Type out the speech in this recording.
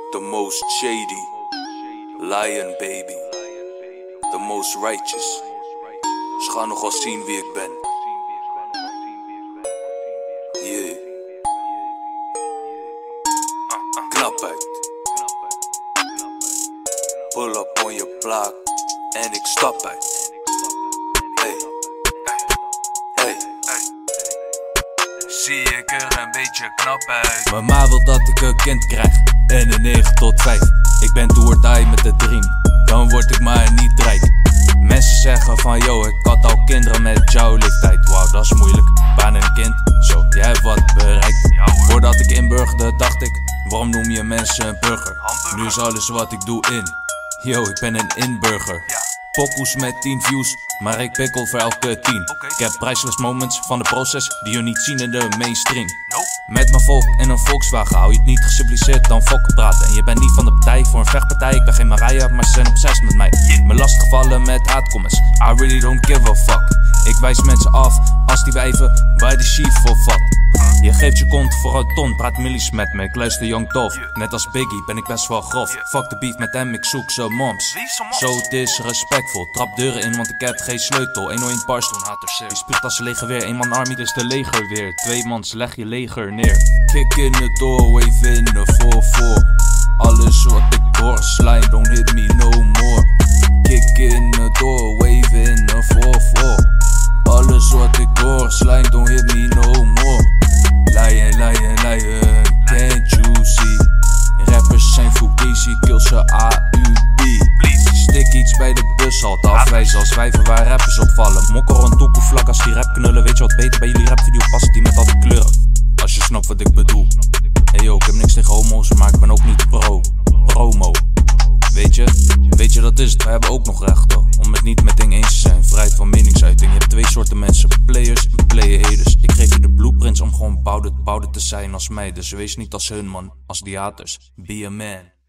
The most shady, lion baby, the most righteous. Ze gaan nog wel zien wie ik ben. Yeah. Knapheid. Pull up on je plaat en ik stap uit. Hey. Hey. Zie ik er een beetje knap uit. Mijn ma wil dat ik een kind krijg en een 9 tot 5. Ik ben do or die met de dream, dan word ik maar niet rijk. Mensen zeggen van yo, ik had al kinderen met jouw leeftijd. Wauw, dat is moeilijk, baan en een kind, zo, jij hebt wat bereikt. Voordat ik inburgerde dacht ik, waarom noem je mensen een burger? Nu is alles wat ik doe in, yo, ik ben een inburger. Pokoes met 10 views, maar ik pikkel voor elke 10. Ik heb priceless moments van de proces die je niet zien in de mainstream. Met mijn volk en een Volkswagen hou je het niet geciviliseerd dan fokken praten. En je bent niet van de partij voor een vechtpartij. Ik ben geen Mariah, maar ze zijn obsessed met mij. Me lastiggevallen met haatcomments, I really don't give a fuck. Ik wijs mensen af als die wijven bij de chief voor vat. Je geeft je kont voor een ton, praat millies met me, ik luister Young Dolph. Net als Biggie ben ik best wel grof. Fuck de beef met hem, ik zoek ze moms. Zo disrespectvol, trap deuren in want ik heb geen sleutel. 101 bars doen haters. Die spuugt als leger weer, 1 man army dus de leger weer. 2 mans leg je leger neer. Kick in the door, wave in the 4-4. Alles wat ik hoor, slime, don't hit me no more. Kick in the door, wave in the 4-4. Alles wat ik hoor, slime, don't hit me no more. Lion, lion, lion, can't you see? Rappers zijn fugazi, kill ze AUB. Stik iets bij de bushalte, afwijzen als wijven waar rappers opvallen. Mokker een toekoe vlak als die rap knullen. Weet je wat beter bij jullie rapvideo passen, die met al die kleuren? Als je snapt wat ik bedoel. Hey yo, ik heb niks tegen homo's, maar ik ben ook niet promo. Weet je dat is het, wij hebben ook nog rechten om het niet met dingen eens te zijn. Vrijheid van meningsuiting, je hebt 2 soorten mensen, players en player-haters. Ik geef je de blueprints om gewoon bouwde te zijn als mij. Dus wees niet als hun man, als die haters, be a man.